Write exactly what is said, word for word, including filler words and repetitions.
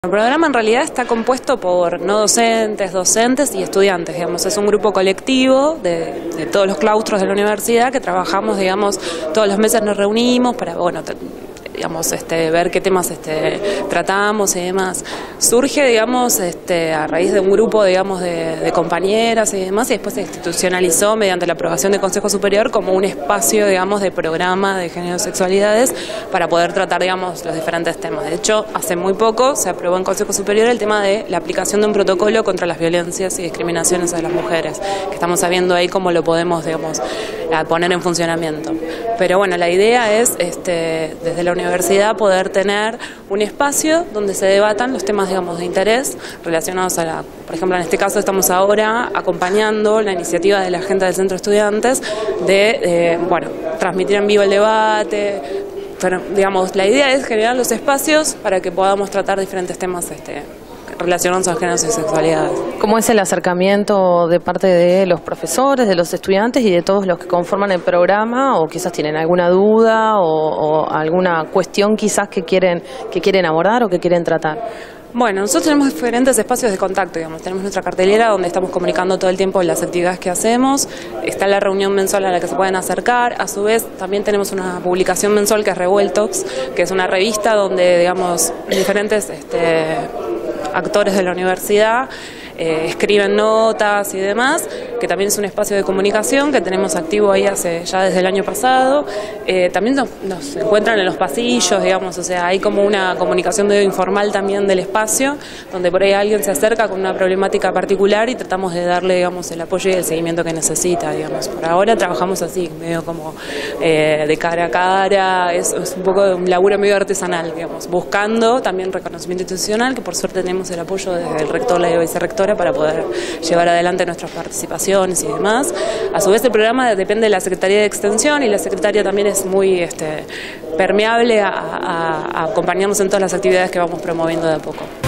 El programa en realidad está compuesto por no docentes, docentes y estudiantes, digamos, es un grupo colectivo de, de todos los claustros de la universidad que trabajamos, digamos, todos los meses nos reunimos para, bueno, digamos, este, ver qué temas este, tratamos y demás. Surge, digamos, este, a raíz de un grupo, digamos, de, de compañeras y demás, y después se institucionalizó mediante la aprobación del Consejo Superior como un espacio, digamos, de programa de género y sexualidades para poder tratar, digamos, los diferentes temas. De hecho, hace muy poco se aprobó en Consejo Superior el tema de la aplicación de un protocolo contra las violencias y discriminaciones de las mujeres, que estamos sabiendo ahí cómo lo podemos, digamos, poner en funcionamiento. Pero bueno, la idea es, este, desde la universidad, poder tener un espacio donde se debatan los temas, digamos, de interés relacionados a la, por ejemplo, en este caso estamos ahora acompañando la iniciativa de la gente del Centro de Estudiantes de, eh, bueno, transmitir en vivo el debate. Pero, digamos, la idea es generar los espacios para que podamos tratar diferentes temas este, relacionados a géneros y sexualidades. ¿Cómo es el acercamiento de parte de los profesores, de los estudiantes y de todos los que conforman el programa? ¿O quizás tienen alguna duda o, o alguna cuestión quizás que quieren, que quieren abordar o que quieren tratar? Bueno, nosotros tenemos diferentes espacios de contacto, digamos. Tenemos nuestra cartelera donde estamos comunicando todo el tiempo las actividades que hacemos. Está la reunión mensual a la que se pueden acercar. A su vez, también tenemos una publicación mensual que es Revueltox, que es una revista donde, digamos, diferentes este, actores de la universidad eh, escriben notas y demás, que también es un espacio de comunicación que tenemos activo ahí hace ya desde el año pasado. Eh, también nos, nos encuentran en los pasillos, digamos, o sea, hay como una comunicación medio informal también del espacio, donde por ahí alguien se acerca con una problemática particular y tratamos de darle, digamos, el apoyo y el seguimiento que necesita, digamos. Por ahora trabajamos así, medio como eh, de cara a cara, es, es un poco de un laburo medio artesanal, digamos, buscando también reconocimiento institucional, que por suerte tenemos el apoyo del rector, la vicerrectora, para poder llevar adelante nuestras participaciones y demás. A su vez, el programa depende de la Secretaría de Extensión y la secretaria también es muy este, permeable a, a, a acompañarnos en todas las actividades que vamos promoviendo de a poco.